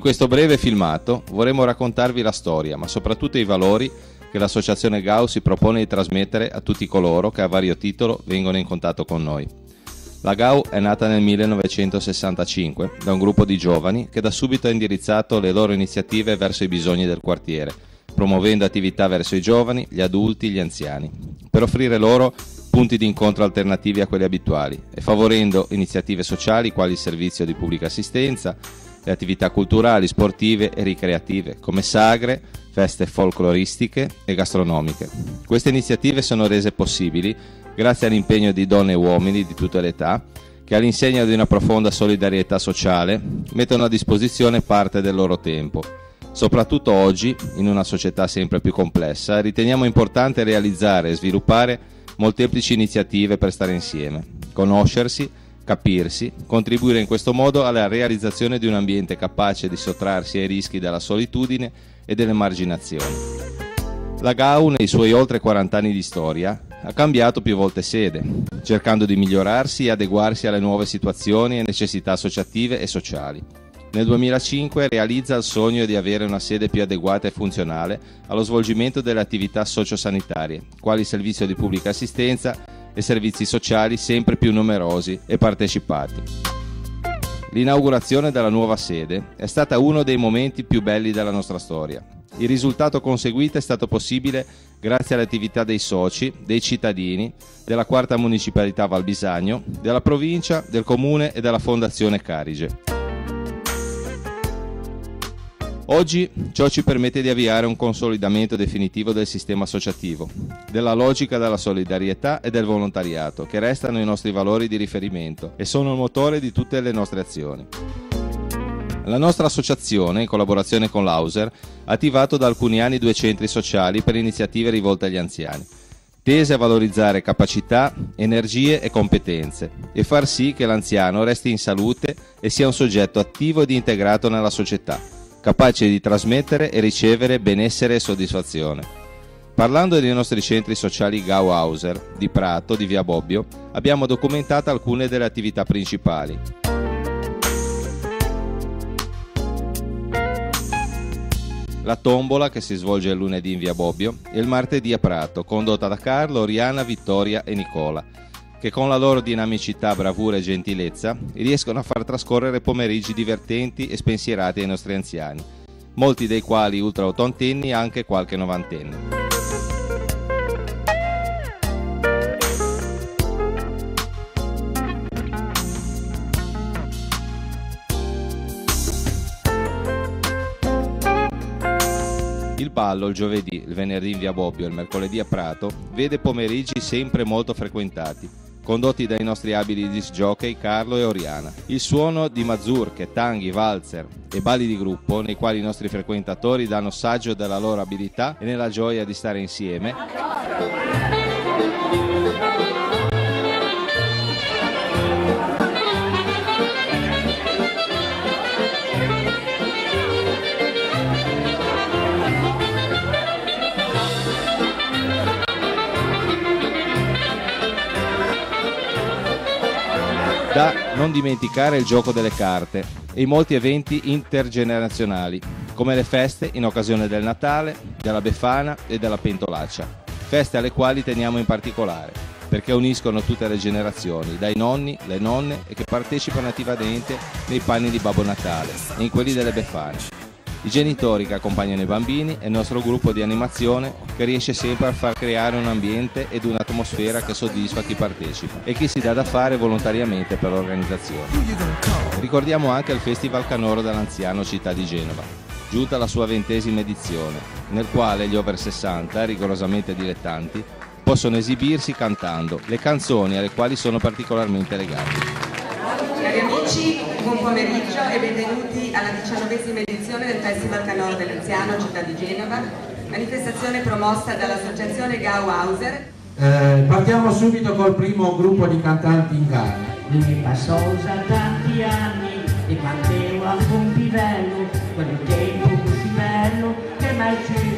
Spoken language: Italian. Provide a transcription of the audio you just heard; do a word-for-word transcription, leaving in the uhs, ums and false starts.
questo breve filmato vorremmo raccontarvi la storia, ma soprattutto i valori che l'associazione G A U si propone di trasmettere a tutti coloro che a vario titolo vengono in contatto con noi. La G A U è nata nel millenovecentosessantacinque da un gruppo di giovani che da subito ha indirizzato le loro iniziative verso i bisogni del quartiere, promuovendo attività verso i giovani, gli adulti, gli anziani, per offrire loro punti di incontro alternativi a quelli abituali e favorendo iniziative sociali quali il servizio di pubblica assistenza, le attività culturali, sportive e ricreative come sagre, feste folcloristiche e gastronomiche. Queste iniziative sono rese possibili grazie all'impegno di donne e uomini di tutte le età che all'insegna di una profonda solidarietà sociale mettono a disposizione parte del loro tempo. Soprattutto oggi, in una società sempre più complessa, riteniamo importante realizzare e sviluppare molteplici iniziative per stare insieme, conoscersi, capirsi, contribuire in questo modo alla realizzazione di un ambiente capace di sottrarsi ai rischi della solitudine e dell'emarginazione. La G A U, nei suoi oltre quaranta anni di storia, ha cambiato più volte sede, cercando di migliorarsi e adeguarsi alle nuove situazioni e necessità associative e sociali. Nel duemilacinque realizza il sogno di avere una sede più adeguata e funzionale allo svolgimento delle attività sociosanitarie, quali servizio di pubblica assistenza e servizi sociali sempre più numerosi e partecipati. L'inaugurazione della nuova sede è stata uno dei momenti più belli della nostra storia. Il risultato conseguito è stato possibile grazie alle attività dei soci, dei cittadini, della quarta municipalità Val Bisagno, della provincia, del comune e della Fondazione Carige. Oggi ciò ci permette di avviare un consolidamento definitivo del sistema associativo, della logica della solidarietà e del volontariato, che restano i nostri valori di riferimento e sono il motore di tutte le nostre azioni. La nostra associazione, in collaborazione con l'Auser, ha attivato da alcuni anni due centri sociali per iniziative rivolte agli anziani, tese a valorizzare capacità, energie e competenze e far sì che l'anziano resti in salute e sia un soggetto attivo ed integrato nella società, capace di trasmettere e ricevere benessere e soddisfazione. Parlando dei nostri centri sociali G A U Auser di Prato, di Via Bobbio, abbiamo documentato alcune delle attività principali. La tombola, che si svolge il lunedì in Via Bobbio, e il martedì a Prato, condotta da Carlo, Oriana, Vittoria e Nicola, che con la loro dinamicità, bravura e gentilezza riescono a far trascorrere pomeriggi divertenti e spensierati ai nostri anziani, molti dei quali ultra ottantenni e anche qualche novantenne. Il ballo il giovedì, il venerdì in Via Bobbio e il mercoledì a Prato vede pomeriggi sempre molto frequentati, condotti dai nostri abili disc jockey Carlo e Oriana. Il suono di mazurche, tanghi, valzer e balli di gruppo, nei quali i nostri frequentatori danno saggio della loro abilità e nella gioia di stare insieme, da non dimenticare il gioco delle carte e i molti eventi intergenerazionali, come le feste in occasione del Natale, della Befana e della Pentolaccia, feste alle quali teniamo in particolare, perché uniscono tutte le generazioni, dai nonni, le nonne e che partecipano attivamente nei panni di Babbo Natale e in quelli delle Befane, i genitori che accompagnano i bambini e il nostro gruppo di animazione che riesce sempre a far creare un ambiente ed un'atmosfera che soddisfa chi partecipa e chi si dà da fare volontariamente per l'organizzazione. Ricordiamo anche il Festival Canoro dell'Anziano Città di Genova, giunta alla sua ventesima edizione, nel quale gli over sessanta, rigorosamente dilettanti, possono esibirsi cantando le canzoni alle quali sono particolarmente legati. Cari amici, buon pomeriggio e benvenuti alla diciannovesima edizione del Festival Canoro dell'Anziano Città di Genova, manifestazione promossa dall'associazione G A U Auser. Eh, partiamo subito col primo gruppo di cantanti in gara. Lui passò già tanti anni e canteva con pivello, quel tempo così bello che mai ci